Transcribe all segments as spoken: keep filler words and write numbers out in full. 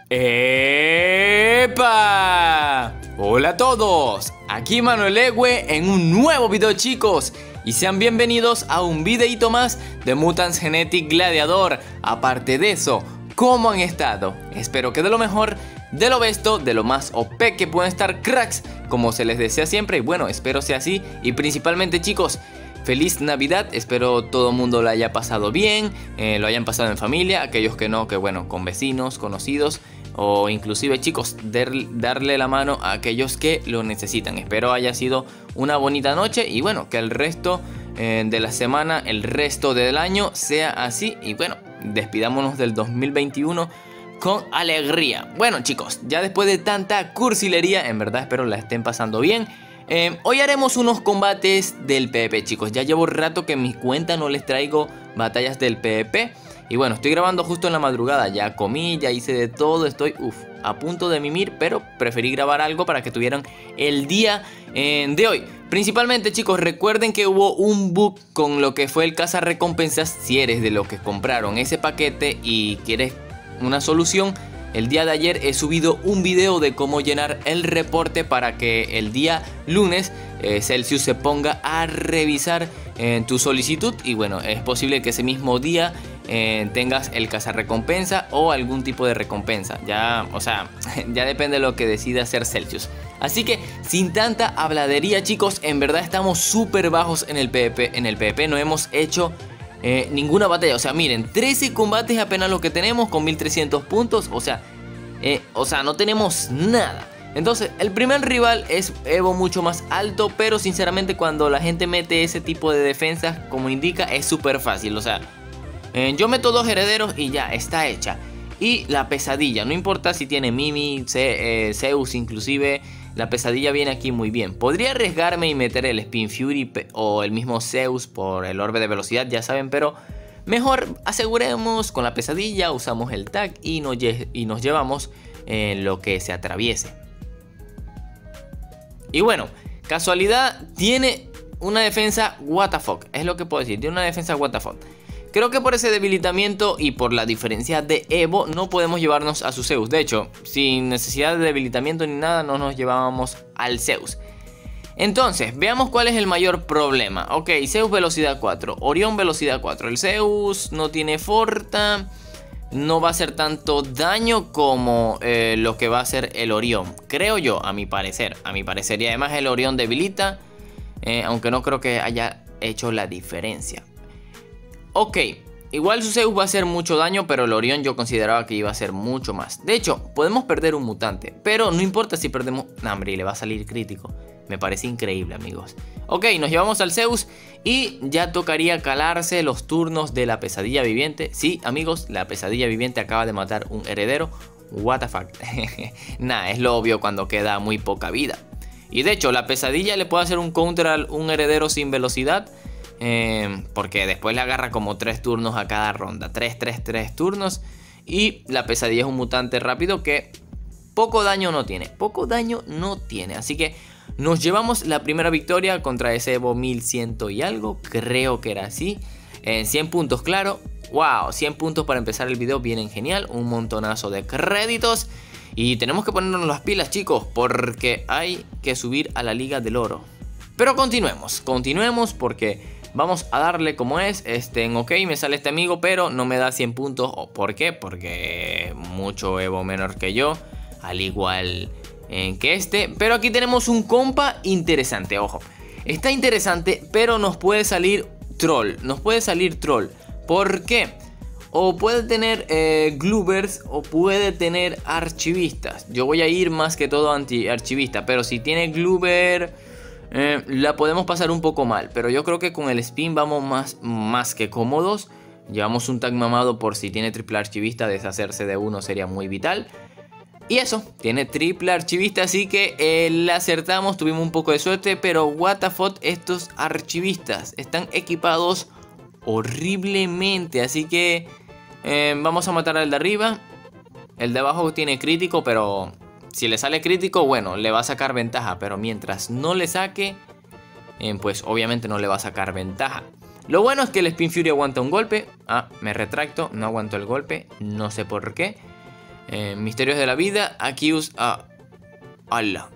¡Epa! Hola a todos, aquí Manuel Ewe en un nuevo video, chicos, y sean bienvenidos a un videito más de Mutants Genetic Gladiador. Aparte de eso, ¿cómo han estado? Espero que de lo mejor, de lo besto, de lo más O P que pueden estar, cracks, como se les desea siempre. Y bueno, espero sea así, y principalmente, chicos, feliz Navidad, espero todo el mundo lo haya pasado bien, eh, lo hayan pasado en familia, aquellos que no, que bueno, con vecinos, conocidos, o inclusive, chicos, der, darle la mano a aquellos que lo necesitan. Espero haya sido una bonita noche y bueno, que el resto eh, de la semana, el resto del año sea así. Y bueno, despidámonos del dos mil veintiuno con alegría. Bueno, chicos, ya después de tanta cursilería, en verdad espero la estén pasando bien. Eh, hoy haremos unos combates del PvP, chicos. Ya llevo rato que en mi cuenta no les traigo batallas del PvP. Y bueno, estoy grabando justo en la madrugada. Ya comí, ya hice de todo. Estoy uf, a punto de mimir, pero preferí grabar algo para que tuvieran el día eh, de hoy. Principalmente, chicos, recuerden que hubo un bug con lo que fue el cazarrecompensas. Si eres de los que compraron ese paquete y quieres una solución, el día de ayer he subido un video de cómo llenar el reporte para que el día lunes eh, Celsius se ponga a revisar eh, tu solicitud. Y bueno, es posible que ese mismo día eh, tengas el cazarrecompensa o algún tipo de recompensa. Ya, o sea, ya depende de lo que decida hacer Celsius. Así que sin tanta habladería, chicos, en verdad estamos súper bajos en el PvP. En el PvP no hemos hecho Eh, ninguna batalla, o sea, miren, trece combates apenas lo que tenemos con mil trescientos puntos, o sea, eh, o sea, no tenemos nada. Entonces, el primer rival es Evo mucho más alto, pero sinceramente cuando la gente mete ese tipo de defensas, como indica, es súper fácil, o sea, eh, yo meto dos herederos y ya, está hecha. Y la pesadilla, no importa si tiene Mimi, Ce eh, Zeus inclusive, la pesadilla viene aquí muy bien. Podría arriesgarme y meter el Spin Fury o el mismo Zeus por el orbe de velocidad, ya saben, pero mejor aseguremos con la pesadilla, usamos el tag y nos, y nos llevamos en lo que se atraviese. Y bueno, casualidad, tiene una defensa what the fuck, es lo que puedo decir, tiene una defensa what the fuck. Creo que por ese debilitamiento y por la diferencia de Evo no podemos llevarnos a su Zeus. De hecho, sin necesidad de debilitamiento ni nada, no nos llevábamos al Zeus. Entonces, veamos cuál es el mayor problema. Ok, Zeus velocidad cuatro, Orión velocidad cuatro. El Zeus no tiene forta, no va a hacer tanto daño como eh, lo que va a hacer el Orión. Creo yo, a mi parecer. A mi parecer. Y además el Orión debilita, eh, aunque no creo que haya hecho la diferencia. Ok, igual su Zeus va a hacer mucho daño, pero el Orión yo consideraba que iba a hacer mucho más. De hecho, podemos perder un mutante, pero no importa si perdemos... No, hombre, le va a salir crítico. Me parece increíble, amigos. Ok, nos llevamos al Zeus y ya tocaría calarse los turnos de la pesadilla viviente. Sí, amigos, la pesadilla viviente acaba de matar un heredero. What the fuck. Nah, es lo obvio cuando queda muy poca vida. Y de hecho, la pesadilla le puede hacer un counter a un heredero sin velocidad. Eh, porque después le agarra como tres turnos a cada ronda. tres, tres, tres turnos. Y la pesadilla es un mutante rápido que poco daño no tiene. Poco daño no tiene. Así que nos llevamos la primera victoria contra ese Evo mil cien y algo. Creo que era así. En cien puntos, claro. Wow, cien puntos para empezar el video. Vienen genial. Un montonazo de créditos. Y tenemos que ponernos las pilas, chicos, porque hay que subir a la Liga del Oro. Pero continuemos. Continuemos porque... vamos a darle como es, este, en ok, me sale este amigo, pero no me da cien puntos. ¿Por qué? Porque mucho Evo menor que yo, al igual eh, que este. Pero aquí tenemos un compa interesante, ojo. Está interesante, pero nos puede salir troll, nos puede salir troll. ¿Por qué? O puede tener eh, Gloobers o puede tener archivistas. Yo voy a ir más que todo anti-archivista, pero si tiene Gloober... Eh, la podemos pasar un poco mal, pero yo creo que con el spin vamos más, más que cómodos. Llevamos un tag mamado por si tiene triple archivista, deshacerse de uno sería muy vital. Y eso, tiene triple archivista, así que eh, le acertamos, tuvimos un poco de suerte. Pero what the fuck, estos archivistas están equipados horriblemente, así que eh, vamos a matar al de arriba. El de abajo tiene crítico, pero... si le sale crítico, bueno, le va a sacar ventaja. Pero mientras no le saque, eh, pues obviamente no le va a sacar ventaja. Lo bueno es que el Spin Fury aguanta un golpe. Ah, me retracto, no aguantó el golpe, no sé por qué. Eh, misterios de la vida. Aquí usa... Ah, ¡Hala!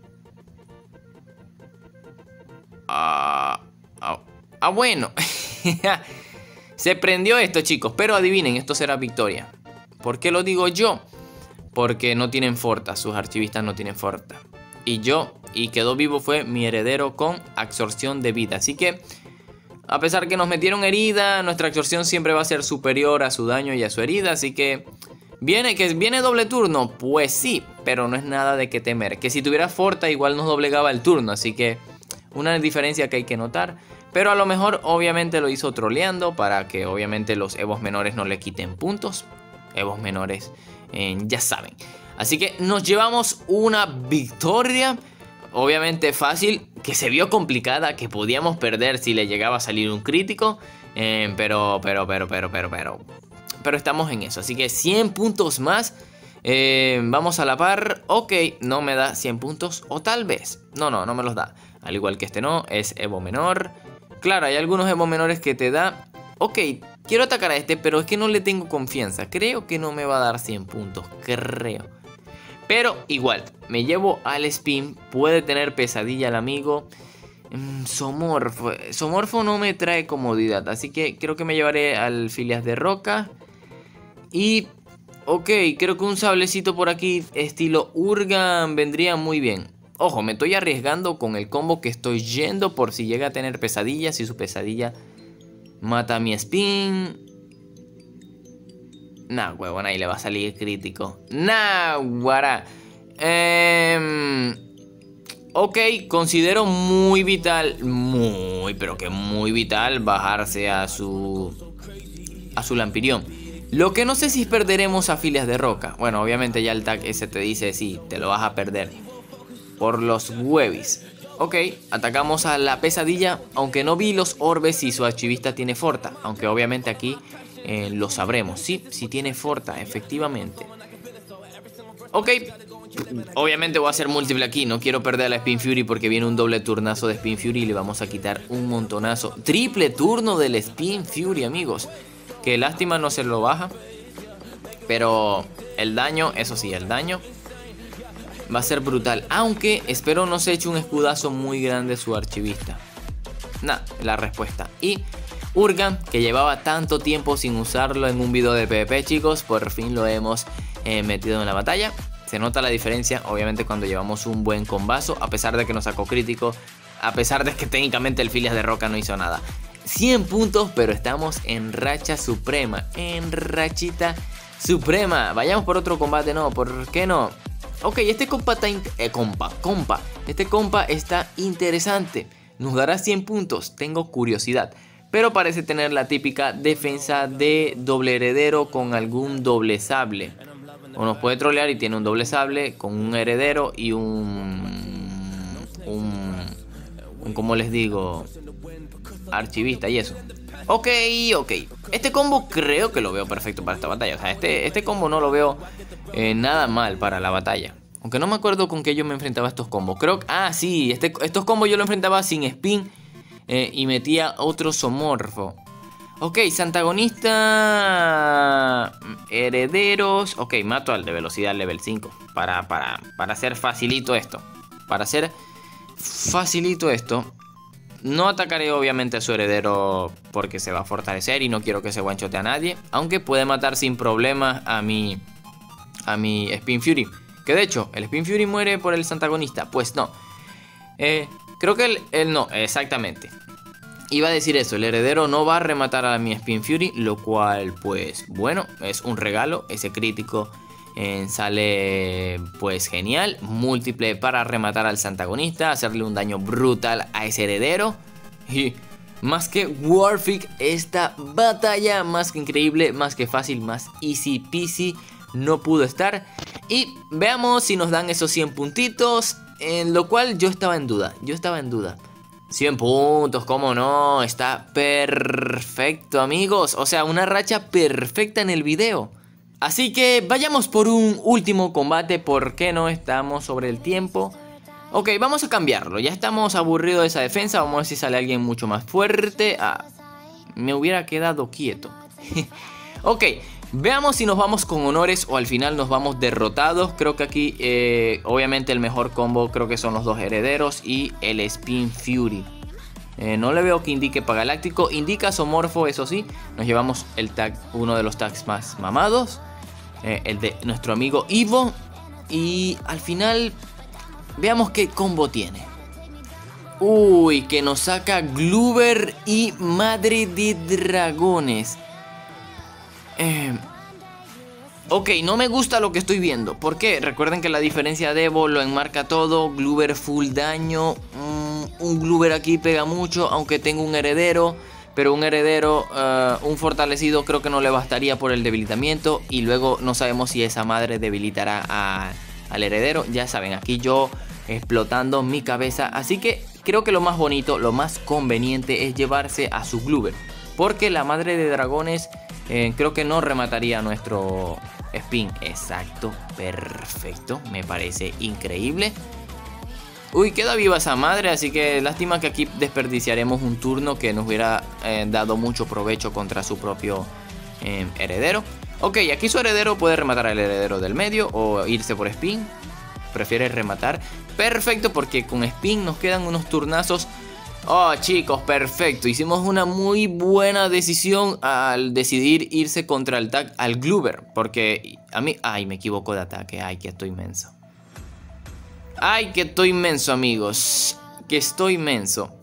Ah, ah, ah, bueno. Se prendió esto, chicos. Pero adivinen, esto será victoria. ¿Por qué lo digo yo? Porque no tienen forta. Sus archivistas no tienen forta. Y yo, y quedó vivo fue mi heredero con absorción de vida. Así que, a pesar que nos metieron herida, nuestra absorción siempre va a ser superior a su daño y a su herida. Así que, ¿viene que viene doble turno? Pues sí, pero no es nada de que temer. Que si tuviera forta igual nos doblegaba el turno. Así que, una diferencia que hay que notar. Pero a lo mejor obviamente lo hizo troleando para que obviamente los evos menores no le quiten puntos. Evos menores, eh, ya saben. Así que nos llevamos una victoria, obviamente fácil, que se vio complicada, que podíamos perder si le llegaba a salir un crítico. Eh, pero, pero, pero, pero, pero, pero, pero estamos en eso. Así que cien puntos más. Eh, vamos a la par. Ok, no me da cien puntos. O tal vez. No, no, no me los da. Al igual que este no, es evo menor. Claro, hay algunos evo menores que te da. Ok, quiero atacar a este, pero es que no le tengo confianza. Creo que no me va a dar cien puntos. Creo. Pero igual, me llevo al spin. Puede tener pesadilla el amigo. Mm, Somorfo. Somorfo no me trae comodidad. Así que creo que me llevaré al Filias de Roca. Y... ok, creo que un sablecito por aquí estilo Urgan vendría muy bien. Ojo, me estoy arriesgando con el combo que estoy yendo por si llega a tener pesadillas. Si su pesadilla mata a mi spin. Nah, huevón, ahí le va a salir crítico. Nah, guará. Eh, ok, considero muy vital. Muy, pero que muy vital bajarse a su... a su Lampirión. Lo que no sé si perderemos a Filias de Roca. Bueno, obviamente ya el tag ese te dice sí, te lo vas a perder. Por los huevis. Ok, atacamos a la pesadilla. Aunque no vi los orbes si su archivista tiene forta. Aunque obviamente aquí eh, lo sabremos. Sí, sí tiene forta, efectivamente. Ok. Obviamente voy a hacer múltiple aquí. No quiero perder a la Spin Fury porque viene un doble turnazo de Spin Fury. Y le vamos a quitar un montonazo. Triple turno del Spin Fury, amigos. Que lástima no se lo baja. Pero el daño, eso sí, el daño va a ser brutal. Aunque espero no se eche un escudazo muy grande su archivista. Nah, la respuesta. Y Urgan, que llevaba tanto tiempo sin usarlo en un video de PvP, chicos. Por fin lo hemos eh, metido en la batalla. Se nota la diferencia, obviamente, cuando llevamos un buen combazo. A pesar de que nos sacó crítico. A pesar de que técnicamente el Filias de Roca no hizo nada. cien puntos, pero estamos en racha suprema. En rachita suprema. Vayamos por otro combate, no, ¿por qué no? Ok, este compa está... Eh, compa, compa. Este compa está interesante. Nos dará cien puntos, tengo curiosidad. Pero parece tener la típica defensa de doble heredero con algún doble sable. O nos puede trolear y tiene un doble sable con un heredero y un... Un... un ¿cómo les digo? Archivista y eso. Ok, ok. Este combo creo que lo veo perfecto para esta batalla. O sea, este, este combo no lo veo eh, nada mal para la batalla. Aunque no me acuerdo con qué yo me enfrentaba a estos combos. Creo que... ah, sí. Este, estos combos yo lo enfrentaba sin spin. Eh, y metía otro somorfo. Ok, antagonista... herederos... ok, mato al de velocidad level cinco. Para, para, para hacer facilito esto. Para hacer facilito esto... no atacaré obviamente a su heredero porque se va a fortalecer y no quiero que se one-shote a nadie. Aunque puede matar sin problemas a mi, a mi Spin Fury. Que de hecho, ¿el Spin Fury muere por el antagonista? Pues no. Eh, creo que él, él no, exactamente. Iba a decir eso, el heredero no va a rematar a mi Spin Fury. Lo cual, pues, bueno, es un regalo. Ese crítico eh, sale, pues, genial. Múltiple para rematar al antagonista. Hacerle un daño brutal a ese heredero. Y más que Warfic, esta batalla más que increíble, más que fácil, más easy peasy no pudo estar. Y veamos si nos dan esos cien puntitos. En lo cual yo estaba en duda. Yo estaba en duda. cien puntos, ¿cómo no? Está perfecto, amigos. O sea, una racha perfecta en el video. Así que vayamos por un último combate. ¿Por qué no estamos sobre el tiempo? Ok, vamos a cambiarlo. Ya estamos aburridos de esa defensa. Vamos a ver si sale alguien mucho más fuerte. Ah, me hubiera quedado quieto. Ok, Veamos si nos vamos con honores o al final nos vamos derrotados. Creo que aquí eh, obviamente el mejor combo creo que son los dos herederos y el Spin Fury. Eh, no le veo que indique Pagaláctico. Indica Zoomorpho, eso sí. Nos llevamos el tag, uno de los tags más mamados. Eh, el de nuestro amigo Evo. Y al final veamos qué combo tiene. Uy, que nos saca Gloober y Madre de Dragones. Eh, ok, no me gusta lo que estoy viendo. ¿Por qué? Recuerden que la diferencia de Evo lo enmarca todo. Gloober full daño. Mm, un Gloober aquí pega mucho, aunque tengo un heredero. Pero un heredero, uh, un fortalecido creo que no le bastaría por el debilitamiento. Y luego no sabemos si esa madre debilitará a, al heredero. Ya saben, aquí yo explotando mi cabeza. Así que creo que lo más bonito, lo más conveniente es llevarse a su Gloober. Porque la madre de dragones... Eh, creo que no remataría nuestro spin. Exacto, perfecto. Me parece increíble. Uy, queda viva esa madre. Así que lástima que aquí desperdiciaremos un turno que nos hubiera eh, dado mucho provecho contra su propio eh, heredero. Ok, aquí su heredero puede rematar al heredero del medio o irse por spin. Prefiere rematar. Perfecto, porque con spin nos quedan unos turnazos. Oh, chicos, perfecto. Hicimos una muy buena decisión al decidir irse contra el tag al Gloober. Porque a mí... Ay, me equivoco de ataque. Ay, que estoy menso. Ay, que estoy menso, amigos. Que estoy menso.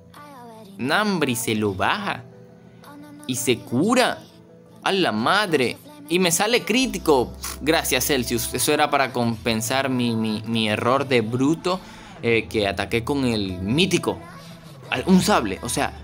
Nambri se lo baja. Y se cura. A la madre. Y me sale crítico. Gracias, Celsius. Eso era para compensar mi, mi, mi error de bruto. Eh, que ataqué con el mítico. Un sable, o sea,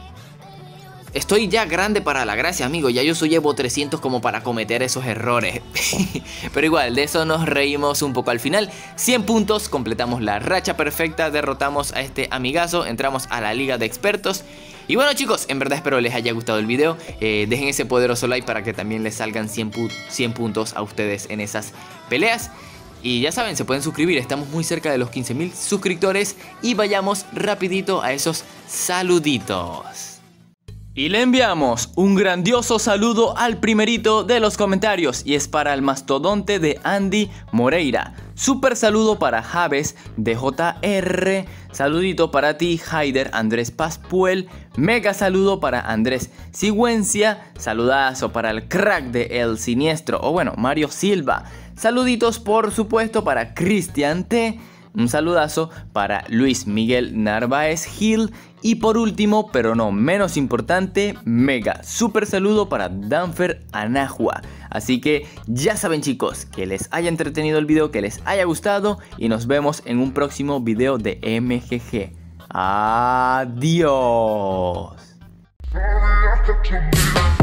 estoy ya grande para la gracia, amigo. Ya yo soy Evo trescientos como para cometer esos errores. Pero igual, de eso nos reímos un poco al final. cien puntos, completamos la racha perfecta. Derrotamos a este amigazo, entramos a la liga de expertos. Y bueno, chicos, en verdad espero les haya gustado el video. eh, Dejen ese poderoso like para que también les salgan cien, pu cien puntos a ustedes en esas peleas. Y ya saben, se pueden suscribir, estamos muy cerca de los quince mil suscriptores. Y vayamos rapidito a esos saluditos. Y le enviamos un grandioso saludo al primerito de los comentarios. Y es para el mastodonte de Andy Moreira. Super saludo para Javes de J R. Saludito para ti, Haider Andrés Paspuel. Mega saludo para Andrés Sigüencia. Saludazo para el crack de El Siniestro, o bueno, Mario Silva. Saluditos por supuesto para Cristian T. Un saludazo para Luis Miguel Narváez Gil. Y por último, pero no menos importante, mega super saludo para Danfer Anahua. Así que ya saben, chicos, que les haya entretenido el video, que les haya gustado. Y nos vemos en un próximo video de M G G. Adiós.